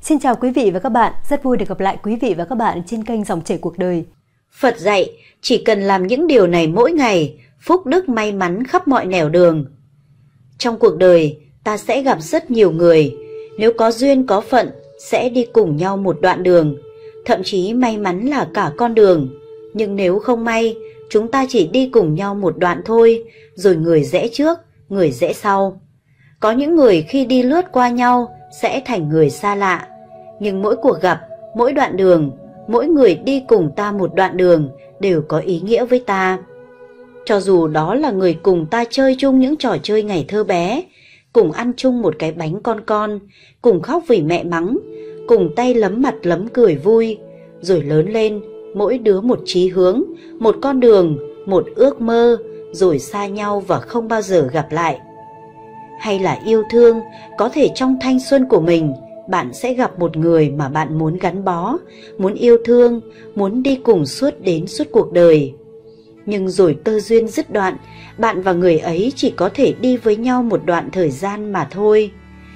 Xin chào quý vị và các bạn, rất vui được gặp lại quý vị và các bạn trên kênh Dòng chảy cuộc đời. Phật dạy, chỉ cần làm những điều này mỗi ngày, phúc đức may mắn khắp mọi nẻo đường. Trong cuộc đời, ta sẽ gặp rất nhiều người, nếu có duyên có phận, sẽ đi cùng nhau một đoạn đường, thậm chí may mắn là cả con đường. Nhưng nếu không may, chúng ta chỉ đi cùng nhau một đoạn thôi, rồi người rẽ trước, người rẽ sau. Có những người khi đi lướt qua nhau sẽ thành người xa lạ, nhưng mỗi cuộc gặp, mỗi đoạn đường, mỗi người đi cùng ta một đoạn đường đều có ý nghĩa với ta. Cho dù đó là người cùng ta chơi chung những trò chơi ngày thơ bé, cùng ăn chung một cái bánh con, cùng khóc vì mẹ mắng, cùng tay lấm mặt lấm cười vui, rồi lớn lên, mỗi đứa một chí hướng, một con đường, một ước mơ, rồi xa nhau và không bao giờ gặp lại. Hay là yêu thương, có thể trong thanh xuân của mình, bạn sẽ gặp một người mà bạn muốn gắn bó, muốn yêu thương, muốn đi cùng đến suốt cuộc đời. Nhưng rồi cơ duyên dứt đoạn, bạn và người ấy chỉ có thể đi với nhau một đoạn thời gian mà thôi.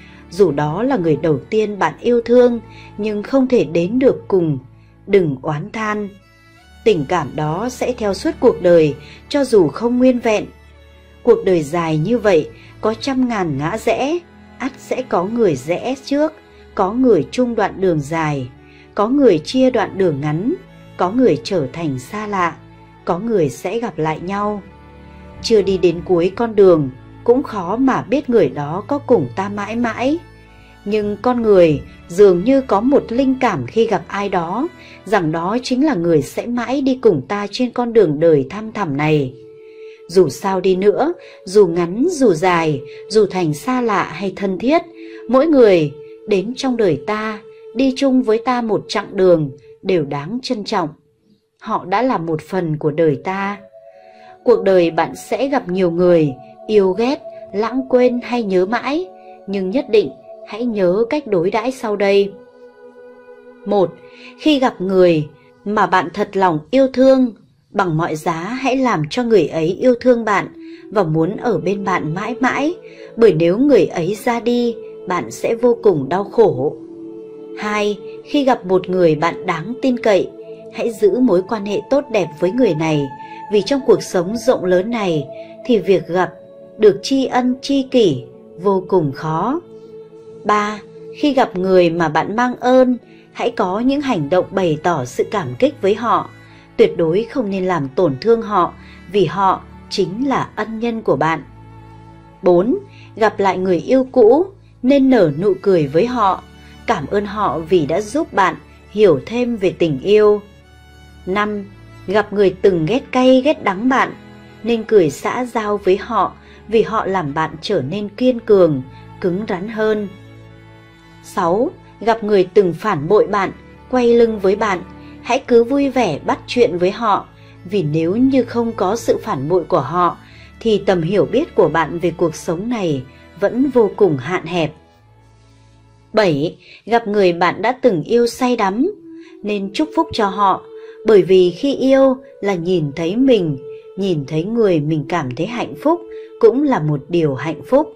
Dù đó là người đầu tiên bạn yêu thương, nhưng không thể đến được cùng, đừng oán than. Tình cảm đó sẽ theo suốt cuộc đời, cho dù không nguyên vẹn. Cuộc đời dài như vậy, có trăm ngàn ngã rẽ, ắt sẽ có người rẽ trước, có người chung đoạn đường dài, có người chia đoạn đường ngắn, có người trở thành xa lạ, có người sẽ gặp lại nhau. Chưa đi đến cuối con đường, cũng khó mà biết người đó có cùng ta mãi mãi. Nhưng con người dường như có một linh cảm khi gặp ai đó, rằng đó chính là người sẽ mãi đi cùng ta trên con đường đời thăm thẳm này. Dù sao đi nữa, dù ngắn dù dài, dù thành xa lạ hay thân thiết, mỗi người đến trong đời ta, đi chung với ta một chặng đường đều đáng trân trọng. Họ đã là một phần của đời ta. Cuộc đời bạn sẽ gặp nhiều người, yêu ghét, lãng quên hay nhớ mãi, nhưng nhất định hãy nhớ cách đối đãi sau đây. 1. Khi gặp người mà bạn thật lòng yêu thương, bằng mọi giá hãy làm cho người ấy yêu thương bạn và muốn ở bên bạn mãi mãi, bởi nếu người ấy ra đi, bạn sẽ vô cùng đau khổ. 2. Khi gặp một người bạn đáng tin cậy, hãy giữ mối quan hệ tốt đẹp với người này, vì trong cuộc sống rộng lớn này thì việc gặp, được tri ân tri kỷ vô cùng khó. 3. Khi gặp người mà bạn mang ơn, hãy có những hành động bày tỏ sự cảm kích với họ, tuyệt đối không nên làm tổn thương họ, vì họ chính là ân nhân của bạn. 4. Gặp lại người yêu cũ, nên nở nụ cười với họ, cảm ơn họ vì đã giúp bạn hiểu thêm về tình yêu. 5. Gặp người từng ghét cay ghét đắng bạn, nên cười xã giao với họ, vì họ làm bạn trở nên kiên cường, cứng rắn hơn. 6. Gặp người từng phản bội bạn, quay lưng với bạn, hãy cứ vui vẻ bắt chuyện với họ, vì nếu như không có sự phản bội của họ, thì tầm hiểu biết của bạn về cuộc sống này vẫn vô cùng hạn hẹp. 7. Gặp người bạn đã từng yêu say đắm, nên chúc phúc cho họ, bởi vì khi yêu là nhìn thấy mình, nhìn thấy người mình cảm thấy hạnh phúc cũng là một điều hạnh phúc.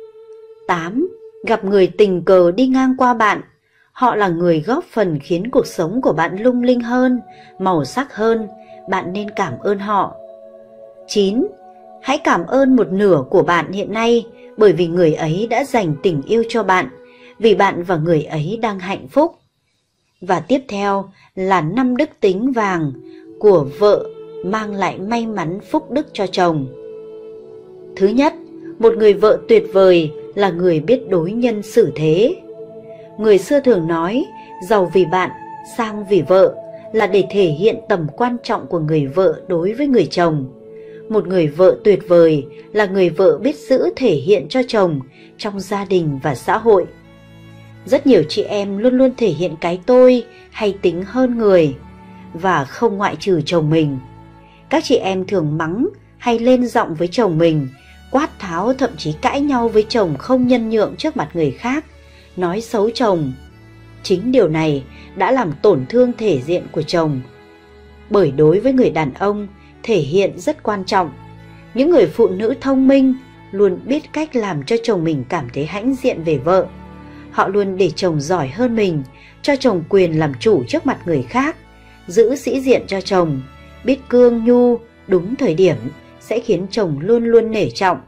8. Gặp người tình cờ đi ngang qua bạn, họ là người góp phần khiến cuộc sống của bạn lung linh hơn, màu sắc hơn, bạn nên cảm ơn họ. 9. Hãy cảm ơn một nửa của bạn hiện nay, bởi vì người ấy đã dành tình yêu cho bạn, vì bạn và người ấy đang hạnh phúc. Và tiếp theo là 5 đức tính vàng của vợ mang lại may mắn phúc đức cho chồng. Thứ nhất, một người vợ tuyệt vời là người biết đối nhân xử thế. Người xưa thường nói, giàu vì bạn, sang vì vợ, là để thể hiện tầm quan trọng của người vợ đối với người chồng. Một người vợ tuyệt vời là người vợ biết giữ thể hiện cho chồng trong gia đình và xã hội. Rất nhiều chị em luôn luôn thể hiện cái tôi hay tính hơn người, và không ngoại trừ chồng mình. Các chị em thường mắng hay lên giọng với chồng mình, quát tháo, thậm chí cãi nhau với chồng không nhân nhượng trước mặt người khác, nói xấu chồng. Chính điều này đã làm tổn thương thể diện của chồng. Bởi đối với người đàn ông, thể hiện rất quan trọng. Những người phụ nữ thông minh luôn biết cách làm cho chồng mình cảm thấy hãnh diện về vợ. Họ luôn để chồng giỏi hơn mình, cho chồng quyền làm chủ trước mặt người khác, giữ sĩ diện cho chồng, biết cương nhu đúng thời điểm sẽ khiến chồng luôn luôn nể trọng.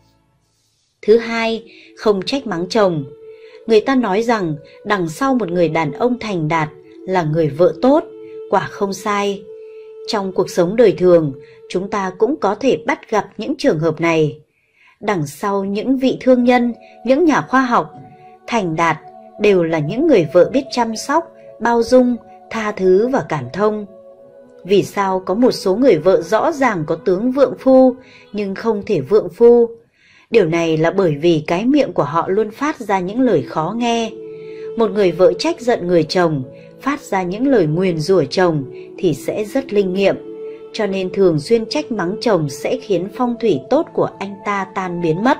Thứ hai, không trách mắng chồng. Người ta nói rằng đằng sau một người đàn ông thành đạt là người vợ tốt, quả không sai. Trong cuộc sống đời thường, chúng ta cũng có thể bắt gặp những trường hợp này. Đằng sau những vị thương nhân, những nhà khoa học thành đạt đều là những người vợ biết chăm sóc, bao dung, tha thứ và cảm thông. Vì sao có một số người vợ rõ ràng có tướng vượng phu nhưng không thể vượng phu? Điều này là bởi vì cái miệng của họ luôn phát ra những lời khó nghe. Một người vợ trách giận người chồng, phát ra những lời nguyền rủa chồng thì sẽ rất linh nghiệm, cho nên thường xuyên trách mắng chồng sẽ khiến phong thủy tốt của anh ta tan biến mất.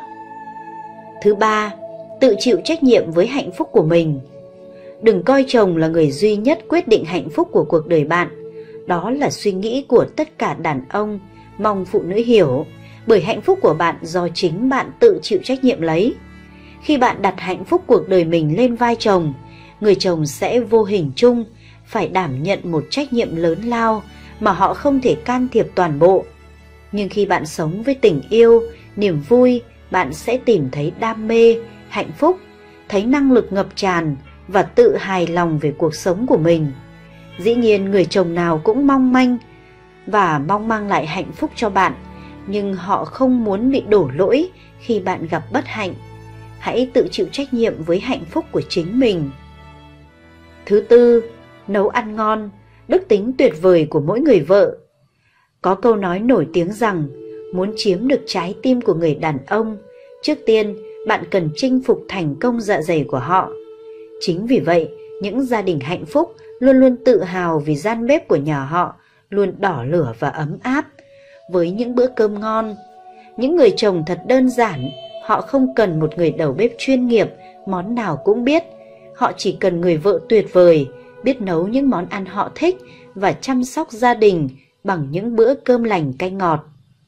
Thứ ba, tự chịu trách nhiệm với hạnh phúc của mình. Đừng coi chồng là người duy nhất quyết định hạnh phúc của cuộc đời bạn. Đó là suy nghĩ của tất cả đàn ông, mong phụ nữ hiểu, bởi hạnh phúc của bạn do chính bạn tự chịu trách nhiệm lấy. Khi bạn đặt hạnh phúc cuộc đời mình lên vai chồng, người chồng sẽ vô hình chung phải đảm nhận một trách nhiệm lớn lao mà họ không thể can thiệp toàn bộ. Nhưng khi bạn sống với tình yêu, niềm vui, bạn sẽ tìm thấy đam mê, hạnh phúc, thấy năng lực ngập tràn và tự hài lòng về cuộc sống của mình. Dĩ nhiên người chồng nào cũng mong manh và mong mang lại hạnh phúc cho bạn, nhưng họ không muốn bị đổ lỗi khi bạn gặp bất hạnh. Hãy tự chịu trách nhiệm với hạnh phúc của chính mình. Thứ tư, nấu ăn ngon, đức tính tuyệt vời của mỗi người vợ. Có câu nói nổi tiếng rằng, muốn chiếm được trái tim của người đàn ông, trước tiên bạn cần chinh phục thành công dạ dày của họ. Chính vì vậy, những gia đình hạnh phúc luôn luôn tự hào vì gian bếp của nhà họ luôn đỏ lửa và ấm áp, với những bữa cơm ngon. Những người chồng thật đơn giản, họ không cần một người đầu bếp chuyên nghiệp, món nào cũng biết. Họ chỉ cần người vợ tuyệt vời, biết nấu những món ăn họ thích và chăm sóc gia đình bằng những bữa cơm lành canh ngọt.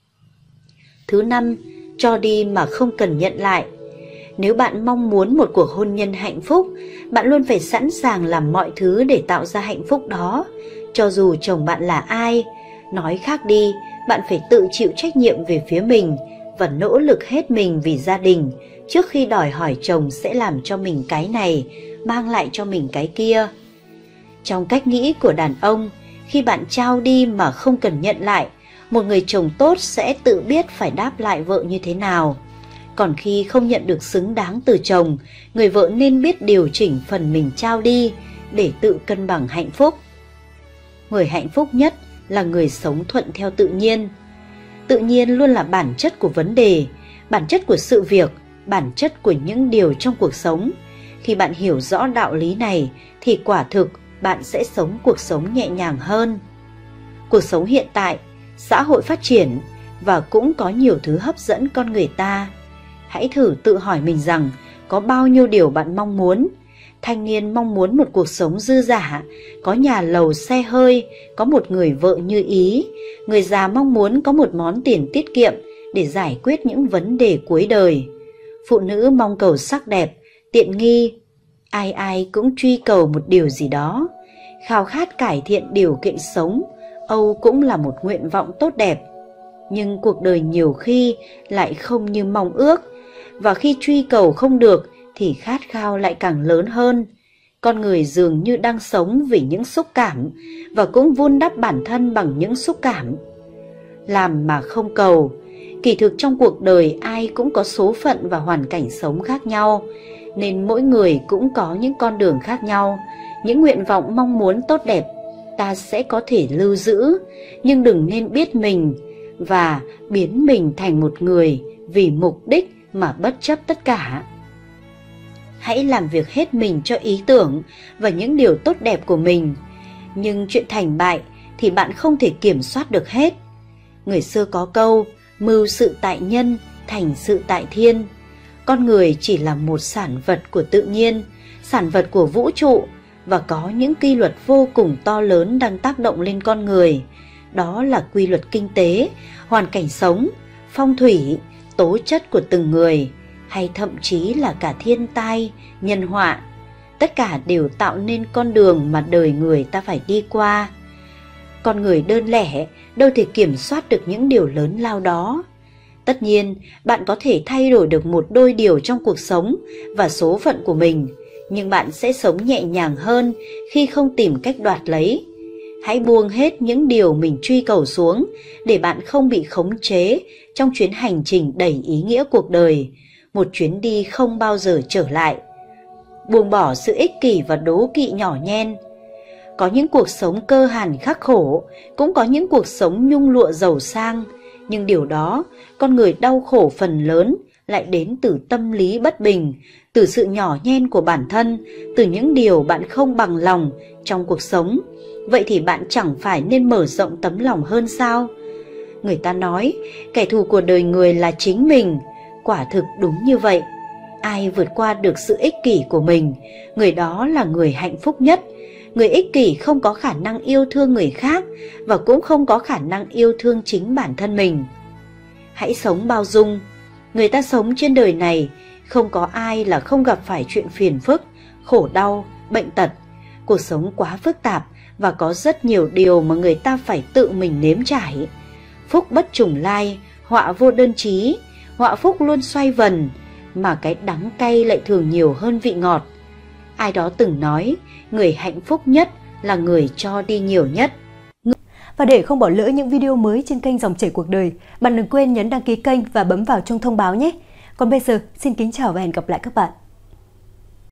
Thứ năm, cho đi mà không cần nhận lại. Nếu bạn mong muốn một cuộc hôn nhân hạnh phúc, bạn luôn phải sẵn sàng làm mọi thứ để tạo ra hạnh phúc đó, cho dù chồng bạn là ai. Nói khác đi, bạn phải tự chịu trách nhiệm về phía mình và nỗ lực hết mình vì gia đình, trước khi đòi hỏi chồng sẽ làm cho mình cái này, mang lại cho mình cái kia. Trong cách nghĩ của đàn ông, khi bạn trao đi mà không cần nhận lại, một người chồng tốt sẽ tự biết phải đáp lại vợ như thế nào. Còn khi không nhận được xứng đáng từ chồng, người vợ nên biết điều chỉnh phần mình trao đi để tự cân bằng hạnh phúc. Người hạnh phúc nhất là người sống thuận theo tự nhiên. Tự nhiên luôn là bản chất của vấn đề, bản chất của sự việc, bản chất của những điều trong cuộc sống. Khi bạn hiểu rõ đạo lý này thì quả thực bạn sẽ sống cuộc sống nhẹ nhàng hơn. Cuộc sống hiện tại, xã hội phát triển và cũng có nhiều thứ hấp dẫn con người ta. Hãy thử tự hỏi mình rằng có bao nhiêu điều bạn mong muốn. Thanh niên mong muốn một cuộc sống dư dả, có nhà lầu xe hơi, có một người vợ như ý. Người già mong muốn có một món tiền tiết kiệm để giải quyết những vấn đề cuối đời. Phụ nữ mong cầu sắc đẹp, tiện nghi. Ai ai cũng truy cầu một điều gì đó. Khao khát cải thiện điều kiện sống, âu cũng là một nguyện vọng tốt đẹp. Nhưng cuộc đời nhiều khi lại không như mong ước, và khi truy cầu không được thì khát khao lại càng lớn hơn. Con người dường như đang sống vì những xúc cảm và cũng vun đắp bản thân bằng những xúc cảm. Làm mà không cầu. Kỳ thực trong cuộc đời ai cũng có số phận và hoàn cảnh sống khác nhau, nên mỗi người cũng có những con đường khác nhau. Những nguyện vọng mong muốn tốt đẹp ta sẽ có thể lưu giữ, nhưng đừng nên biết mình và biến mình thành một người vì mục đích mà bất chấp tất cả. Hãy làm việc hết mình cho ý tưởng và những điều tốt đẹp của mình, nhưng chuyện thành bại thì bạn không thể kiểm soát được hết. Người xưa có câu, mưu sự tại nhân, thành sự tại thiên. Con người chỉ là một sản vật của tự nhiên, sản vật của vũ trụ, và có những quy luật vô cùng to lớn đang tác động lên con người. Đó là quy luật kinh tế, hoàn cảnh sống, phong thủy, tố chất của từng người, hay thậm chí là cả thiên tai, nhân họa. Tất cả đều tạo nên con đường mà đời người ta phải đi qua. Con người đơn lẻ đâu thể kiểm soát được những điều lớn lao đó. Tất nhiên, bạn có thể thay đổi được một đôi điều trong cuộc sống và số phận của mình, nhưng bạn sẽ sống nhẹ nhàng hơn khi không tìm cách đoạt lấy. Hãy buông hết những điều mình truy cầu xuống để bạn không bị khống chế trong chuyến hành trình đầy ý nghĩa cuộc đời, một chuyến đi không bao giờ trở lại. Buông bỏ sự ích kỷ và đố kỵ nhỏ nhen. Có những cuộc sống cơ hàn khắc khổ, cũng có những cuộc sống nhung lụa giàu sang, nhưng điều đó, con người đau khổ phần lớn lại đến từ tâm lý bất bình, từ sự nhỏ nhen của bản thân, từ những điều bạn không bằng lòng trong cuộc sống. Vậy thì bạn chẳng phải nên mở rộng tấm lòng hơn sao? Người ta nói, kẻ thù của đời người là chính mình. Quả thực đúng như vậy. Ai vượt qua được sự ích kỷ của mình, người đó là người hạnh phúc nhất. Người ích kỷ không có khả năng yêu thương người khác và cũng không có khả năng yêu thương chính bản thân mình. Hãy sống bao dung. Người ta sống trên đời này, không có ai là không gặp phải chuyện phiền phức, khổ đau, bệnh tật. Cuộc sống quá phức tạp và có rất nhiều điều mà người ta phải tự mình nếm trải. Phúc bất trùng lai, họa vô đơn chí. Họa phúc luôn xoay vần, mà cái đắng cay lại thường nhiều hơn vị ngọt. Ai đó từng nói, người hạnh phúc nhất là người cho đi nhiều nhất. Và để không bỏ lỡ những video mới trên kênh Dòng chảy cuộc đời, bạn đừng quên nhấn đăng ký kênh và bấm vào chuông thông báo nhé. Còn bây giờ, xin kính chào và hẹn gặp lại các bạn.